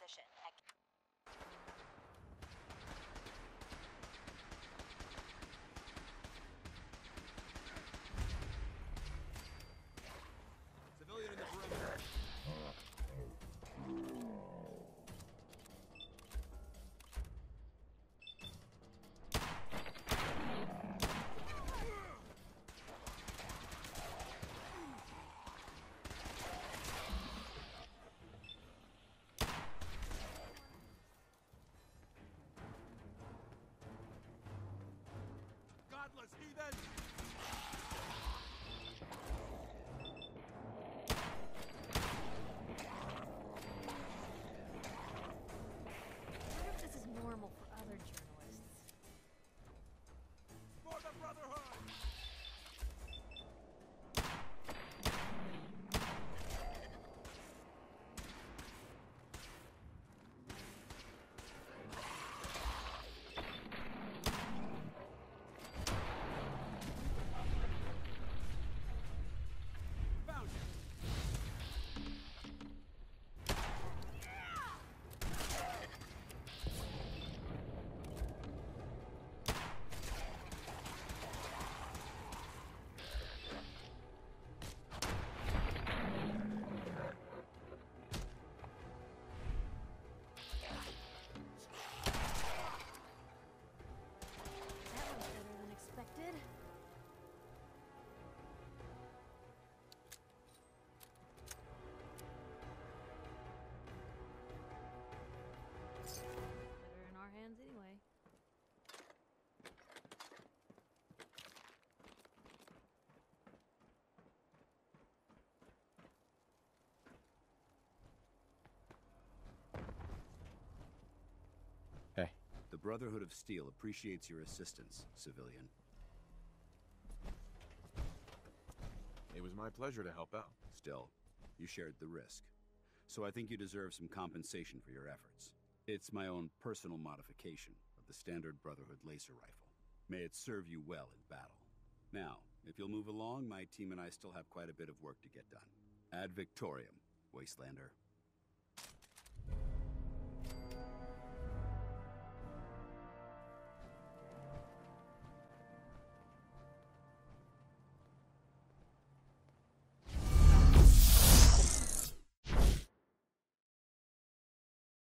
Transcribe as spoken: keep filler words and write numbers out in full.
position. At Civilian in the perimeter. Godless heathen! This is normal for other journalists. For the Brotherhood! Found you! That was better than expected. Better in our hands anyway. Hey. The Brotherhood of Steel appreciates your assistance, civilian. It was my pleasure to help out. Still, you shared the risk. So I think you deserve some compensation for your efforts. It's my own personal modification of the standard Brotherhood laser rifle. May it serve you well in battle. Now, if you'll move along, my team and I still have quite a bit of work to get done. Ad Victoriam, Wastelander.